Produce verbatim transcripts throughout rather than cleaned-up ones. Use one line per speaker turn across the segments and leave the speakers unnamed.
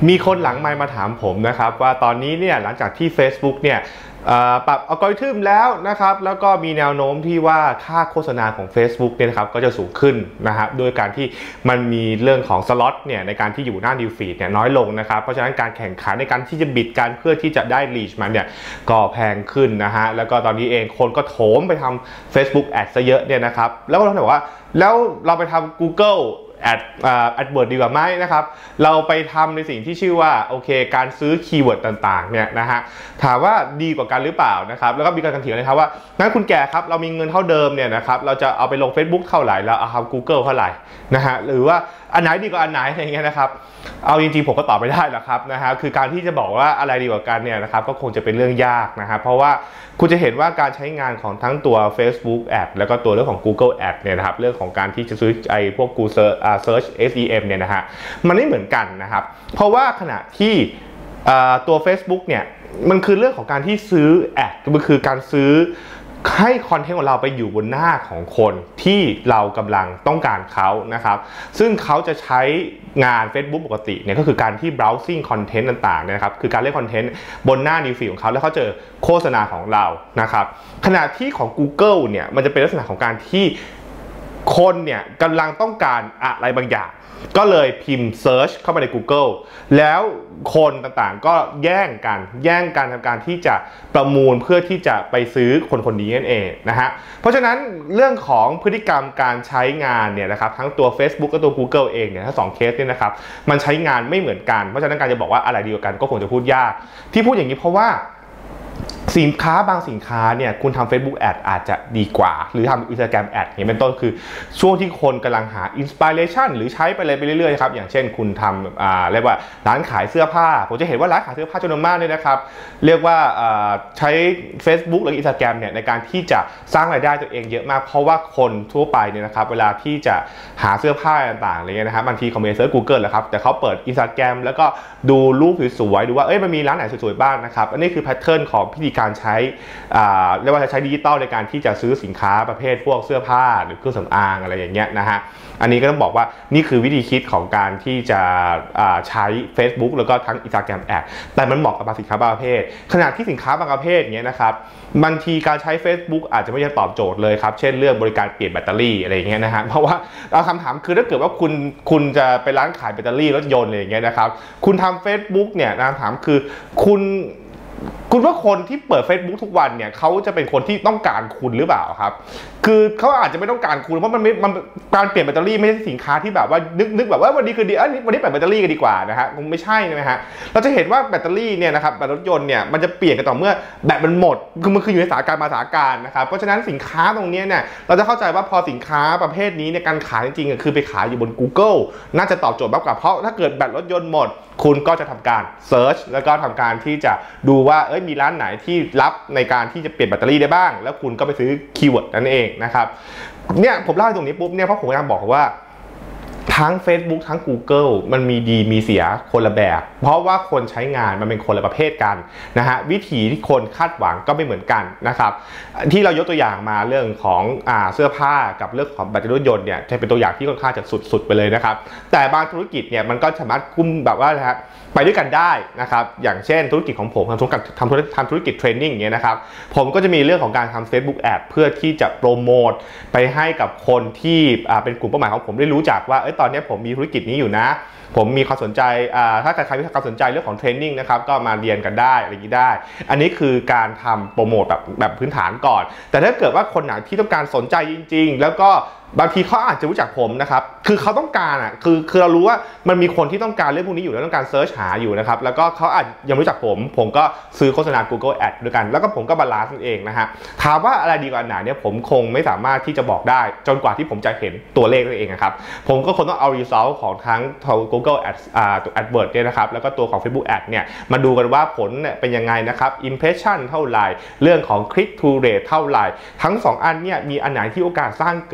มีคนหลังไมค์มาถามผมนะครับว่าตอนนี้เนี่ยหลังจากที่ Facebook เนี่ยปรับอัลกอริทึมแล้วนะครับแล้วก็มีแนวโน้มที่ว่าค่าโฆษณาของ Facebook เนี่ยนะครับก็จะสูงขึ้นนะครับโดยการที่มันมีเรื่องของสล็อตเนี่ยในการที่อยู่หน้านิวฟีดเนี่ยน้อยลงนะครับเพราะฉะนั้นการแข่งขันในการที่จะบิดกันเพื่อที่จะได้รีชมันเนี่ยก็แพงขึ้นนะฮะแล้วก็ตอนนี้เองคนก็โถมไปทำ Facebook Ads ซะเยอะเนี่ยนะครับแล้วก็เราถามว่าแล้วเราไปทำ Googleแอดแอดเวิร์ดดีกว่าไหมนะครับเราไปทำในสิ่งที่ชื่อว่าโอเคการซื้อคีย์เวิร์ดต่างๆเนี่ยนะฮะถามว่าดีกว่ากันหรือเปล่านะครับแล้วก็มีการกันเถียงเลยครับว่างั้นคุณแก่ครับเรามีเงินเท่าเดิมเนี่ยนะครับเราจะเอาไปลง Facebook เท่าไหร่แล้วเอาทำ Google เท่าไหร่นะฮะหรือว่าอันไหนดีกว่าอันไหนอะไรเงี้ยนะครับเอาจริงๆผมก็ตอบไม่ได้หรอกครับนะฮะคือการที่จะบอกว่าอะไรดีกว่ากันเนี่ยนะครับก็คงจะเป็นเรื่องยากนะครับเพราะว่าคุณจะเห็นว่าการใช้งานของทั้งตัว Facebook Ad แล้วก็ตัวเรื่องของ Google Ad เนี่ยนะครับเรื่องของการที่จะซื้อไอ้พวก Google Search เอส อี เอ็ม เนี่ยนะฮะมันไม่เหมือนกันนะครับเพราะว่าขณะที่ตัว Facebook เนี่ยมันคือเรื่องของการที่ซื้อ Ad มันคือการซื้อให้คอนเทนต์ของเราไปอยู่บนหน้าของคนที่เรากำลังต้องการเขานะครับซึ่งเขาจะใช้งาน Facebook ปกติเนี่ยก็คือการที่ browsing คอนเทนต์ต่างๆนะครับคือการเล่นคอนเทนต์บนหน้า New Feed ของเขาแล้วเขาเจอโฆษณาของเรานะครับขณะที่ของ Google เนี่ยมันจะเป็นลักษณะของการที่คนเนี่ยกำลังต้องการอะไรบางอย่างก็เลยพิมพ์ search เข้าไปใน Google แล้วคนต่างๆก็แย่งกันแย่งกันทำการที่จะประมูลเพื่อที่จะไปซื้อคนคนนี้นั่นเองนะฮะเพราะฉะนั้นเรื่องของพฤติกรรมการใช้งานเนี่ยนะครับทั้งตัว Facebook และตัว Google เองเนี่ยทั้งสองเคสเนี่ยนะครับมันใช้งานไม่เหมือนกันเพราะฉะนั้นการจะบอกว่าอะไรดีกว่ากันก็คงจะพูดยากที่พูดอย่างนี้เพราะว่าสินค้าบางสินค้าเนี่ยคุณทำ Facebook Ad อาจจะดีกว่าหรือทำ Instagram Ad อย่างเป็นต้นคือช่วงที่คนกำลังหา Inspiration หรือใช้ไปเลยไปเรื่อยๆครับอย่างเช่นคุณทำอ่าเรียกว่าร้านขายเสื้อผ้าผมจะเห็นว่าร้านขายเสื้อผ้าจำนวนมากเลยนะครับเรียกว่าใช้ Facebook หรือ Instagram เนี่ยในการที่จะสร้างรายได้ตัวเองเยอะมากเพราะว่าคนทั่วไปเนี่ยนะครับเวลาที่จะหาเสื้อผ้าต่างๆอะไรเงี้ยนะครับบางทีเขาไม่ได้เซิร์ช Google แหละครับแต่เขาเปิด Instagram แล้วก็ดูรูปสวยๆดูว่าเอ้ยมันมีร้านไหนสวยๆบ้างนะครับอันนี้คือแพทเทิร์นของพิธีการใช้เรียกว่าใช้ดิจิตอลในการที่จะซื้อสินค้าประเภทพวกเสื้อผ้าหรือเครื่องสำอางอะไรอย่างเงี้ยนะฮะอันนี้ก็ต้องบอกว่านี่คือวิธีคิดของการที่จะใช้ Facebook แล้วก็ทั้ง Instagram Ad แต่มันเหมาะกับบางสินค้าบางประเภทขณะที่สินค้าบางประเภทเงี้ยนะครับบางทีการใช้ Facebook อาจจะไม่ได้ตอบโจทย์เลยครับเช่นเรื่องบริการเปลี่ยนแบตเตอรี่อะไรอย่างเงี้ยนะฮะเพราะว่าเราคำถามคือถ้าเกิดว่าคุณคุณจะไปร้านขายแบตเตอรี่รถยนต์อะไรอย่างเงี้ยนะครับคุณทำ Facebook เนี่ยคำถามคือคุณคุณว่าคนที่เปิด Facebook ทุกวันเนี่ยเขาจะเป็นคนที่ต้องการคุณหรือเปล่าครับคือเขาอาจจะไม่ต้องการคุณเพราะมันไม่มันการเปลี่ยนแบตเตอรี่ไม่ใช่สินค้าที่แบบว่านึกนึกแบบว่าวันนี้คือดีเอ้ยวันนี้เปลี่ยนแบตเตอรี่กันดีกว่านะฮะคงไม่ใช่นะฮะเราจะเห็นว่าแบตเตอรี่เนี่ยนะครับแบตรถยนต์เนี่ยมันจะเปลี่ยนกันต่อเมื่อแบตมันหมดคือมันคืออยู่ในสถานการณ์มาสถานการณ์นะครับเพราะฉะนั้นสินค้าตรงนี้เนี่ยเราจะเข้าใจว่าพอสินค้าประเภทนี้ในการขายจริงๆคือไปขายอยู่บน Google น่าจะตอบโจทย์มากกว่าเพราะถ้าเกิดแบตรถยนต์หมดคุณก็จะทำการ Search แล้วก็ทำการที่จะดูว่าเอ้ยมีร้านไหนที่รับในการที่จะเปลี่ยนแบตเตอรี่ได้บ้างแล้วคุณก็ไปซื้อคีย์เวิร์ดนั่นเองนะครับเนี่ยผมเล่าตรงนี้ปุ๊บเนี่ยเพราะผมกำลังบอกว่าทั้ง Facebook ทั้ง Google มันมีดีมีเสียคนละแบบเพราะว่าคนใช้งานมันเป็นคนละประเภทกันนะฮะวิธีที่คนคาดหวังก็ไม่เหมือนกันนะครับที่เรายกตัวอย่างมาเรื่องของอ่าเสื้อผ้ากับเรื่องของแบตเตอรี่รถยนต์เนี่ยจะเป็นตัวอย่างที่ค่อนข้างจะสุดๆไปเลยนะครับแต่บางธุรกิจเนี่ยมันก็สามารถคุมแบบว่านะฮะไปด้วยกันได้นะครับอย่างเช่นธุรกิจของผมทำธุรกิจทำธุรกิจทำธุรกิจเทรนนิ่งอย่างเงี้ยนะครับผมก็จะมีเรื่องของการทำ Facebook Ad เพื่อที่จะโปรโมทไปให้กับคนที่เป็นกลุ่มเป้าหมายของผมได้รู้จักว่าเอ้ยตอนนี้ผมมีธุรกิจนี้อยู่นะผมมีความสนใจถ้าใครมีความสนใจเรื่องของเทรนนิ่งนะครับก็มาเรียนกันได้อะไรอย่างนี้ได้อันนี้คือการทำโปรโมทแบบแบบพื้นฐานก่อนแต่ถ้าเกิดว่าคนไหนที่ต้องการสนใจจริงๆแล้วก็บางทีเขาอาจจะรู้จักผมนะครับคือเขาต้องการอ่ะคือคือเรารู้ว่ามันมีคนที่ต้องการเรื่องพวกนี้อยู่แล้วต้องการเซิร์ชหาอยู่นะครับแล้วก็เขาอาจยังไม่รู้จักผมผมก็ซื้อโฆษณา Google Ad ด้วยกันแล้วก็ผมก็บาลานซ์เองนะฮะถามว่าอะไรดีกว่าไหนเนี่ยผมคงไม่สามารถที่จะบอกได้จนกว่าที่ผมจะเห็นตัวเลขตัวเองนะครับผมก็คงต้องเอา result ของทั้ง Google Ads อ่า AdWords เนี่ยนะครับแล้วก็ตัวของ Facebook Ad เนี่ยมาดูกันว่าผลเนี่ยเป็นยังไงนะครับ impression เท่าไหร่เรื่องของ click to rate เท่าไหร่ทั้งสองอันเนี่ยมีอันไหนที่โอกาสสร้างเกิด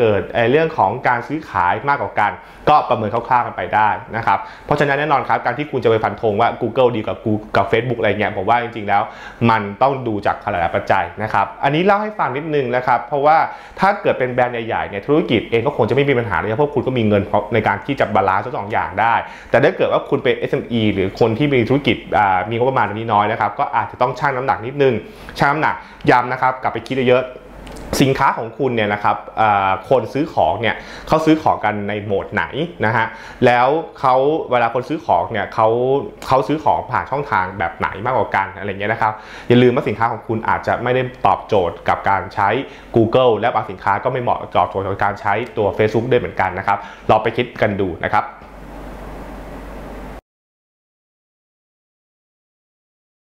เรื่องของการซื้อขายมากกว่ากันก็ประเมินคร่าวๆกันไปได้นะครับเพราะฉะนั้นแน่นอนครับการที่คุณจะไปฟันธงว่า Google ดีกว่ากูกับ Facebook อะไรเงี้ยผมว่าจริงๆแล้วมันต้องดูจากหลายๆปัจจัยนะครับอันนี้เล่าให้ฟังนิดนึงนะครับเพราะว่าถ้าเกิดเป็นแบรนด์ใหญ่ๆเนี่ยธุรกิจเองก็คงจะไม่มีปัญหาเลยเพราะคุณก็มีเงินในการที่จะบาลานซ์ทั้งสองอย่างได้แต่ถ้าเกิดว่าคุณเป็น เอส เอ็ม อี หรือคนที่มีธุรกิจมีงบประมาณนี้น้อยนะครับก็อาจจะต้องชั่งน้ำหนักนิดนึงชั่งน้ำหนักย้ำนะครับกลับไปคิดเยอะสินค้าของคุณเนี่ยนะครับคนซื้อของเนี่ยเขาซื้อของกันในโหมดไหนนะฮะแล้วเขาเวลาคนซื้อของเนี่ยเขาเขาซื้อของผ่านช่องทางแบบไหนมากกว่ากันอะไรเงี้ยนะครับอย่าลืมว่าสินค้าของคุณอาจจะไม่ได้ตอบโจทย์กับการใช้ Google และบางสินค้าก็ไม่เหมาะตอบโจทย์กับการใช้ตัว Facebook ด้วยเหมือนกันนะครับลองไปคิดกันดูนะครับ